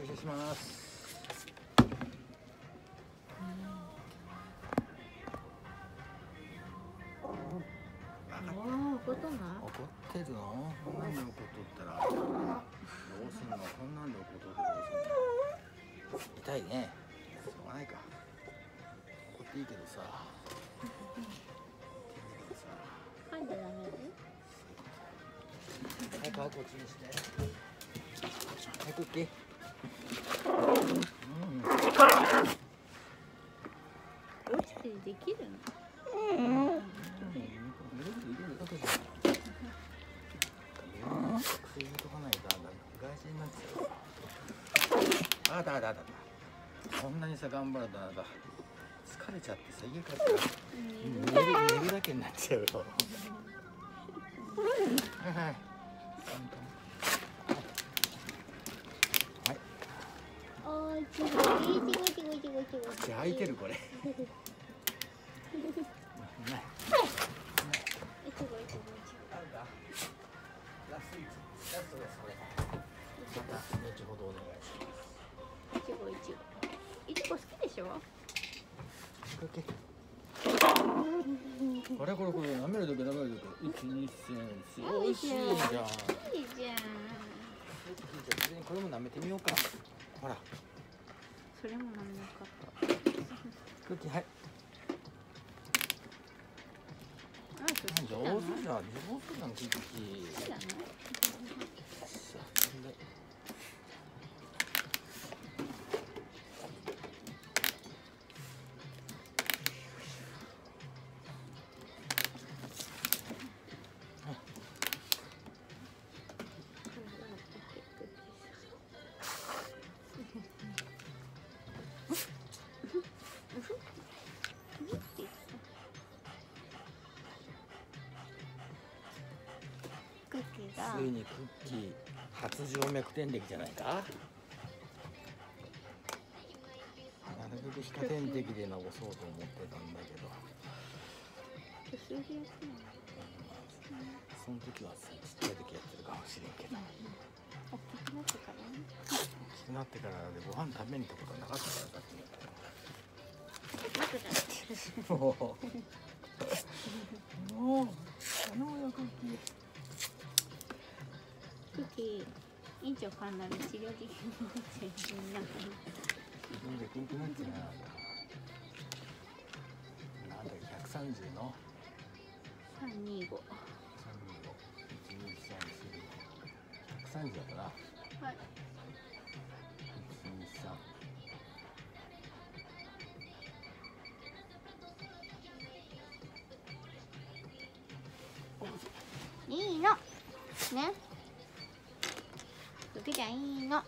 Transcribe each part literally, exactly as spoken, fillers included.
駐車します。 怒ってない？ 怒ってるの？こんなんで怒っとったらどうすんの？こんなんで怒っとってどうすんの？痛いね。しょうがないか。怒っていいけどさ。 噛んでダメはい、顔こっちにして。はい、クッキー。 うん。落ちてできるの？うん。 薬入れとかないと外人になっちゃう。あだあだあだ。こんなにさ頑張るとあなた疲れちゃってさ家帰ったら寝る寝るだけになっちゃうよ。はいはい。 あー、ちごいちごいちごいちごいちごい。 口開いてるこれ。また後ほどお願いします。 いちごいちご。いちご好きでしょ？ これこれこれ舐めるだけ舐めるだけ。一二三四。おいしいじゃん。いいじゃん。これも舐めてみようか。ほら。 それも舐めなかった。 クッキーはい。 あ、 上手じゃん。上手じゃんクッキー。 好きだね。 ついにクッキー初静脈点滴じゃないか。なるべく皮下点滴で治そうと思ってたんだけど、その時はさちっちゃい時やってるかもしれんけど、 大きくなってからね。 大きくなってからでご飯食べに行ったことなかったからだって。もうもう頼むよクッキー。 クッキー、院長かんだら治療的になっちゃう。自分でピンクなっちゃうな。なんだっけ、ひゃくさんじゅうのさんにご。 さんにご。いちにさんしよん。ひゃくさんじゅうだったな。 はい。 いちにさん。 いいの。ね。受けちゃいいの。いいの。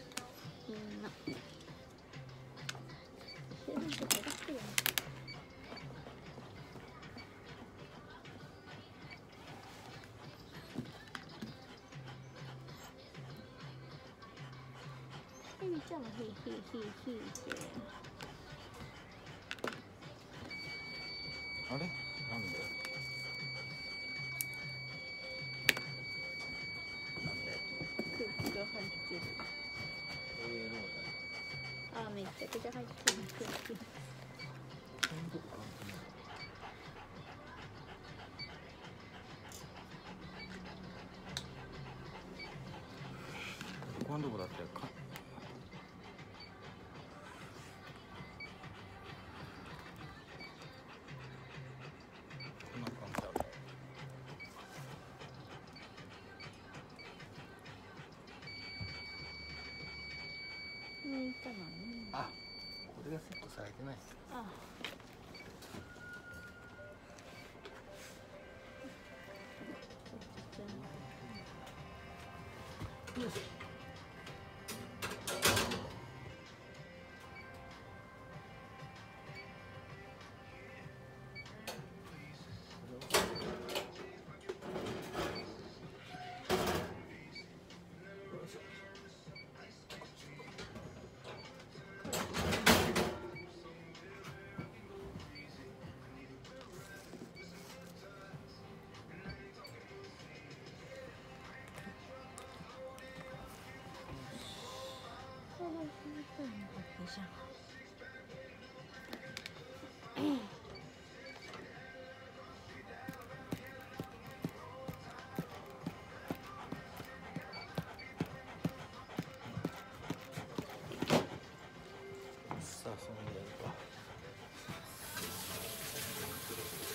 えみちゃんもヒーヒーヒーヒーって。 あれ？なんで？なんで？ 空気が入ってる。 えー、 あー、めっちゃくちゃ入ってる空気。 このとこだってか。こんな感じだろう。 抜いたのね。 あ、これがセットされてない。 あ。よし。 じゃん。 さあそのぐらいか。